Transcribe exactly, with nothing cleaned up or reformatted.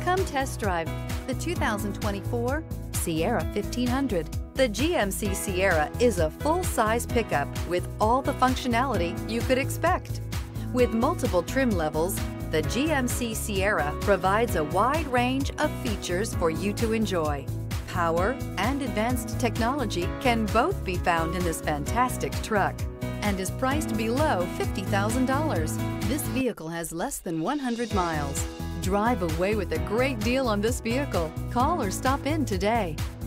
Come test drive the two thousand twenty-four Sierra fifteen hundred. The G M C Sierra is a full-size pickup with all the functionality you could expect. With multiple trim levels, the G M C Sierra provides a wide range of features for you to enjoy. Power and advanced technology can both be found in this fantastic truck and is priced below fifty thousand dollars. This vehicle has less than one hundred miles. Drive away with a great deal on this vehicle. Call or stop in today.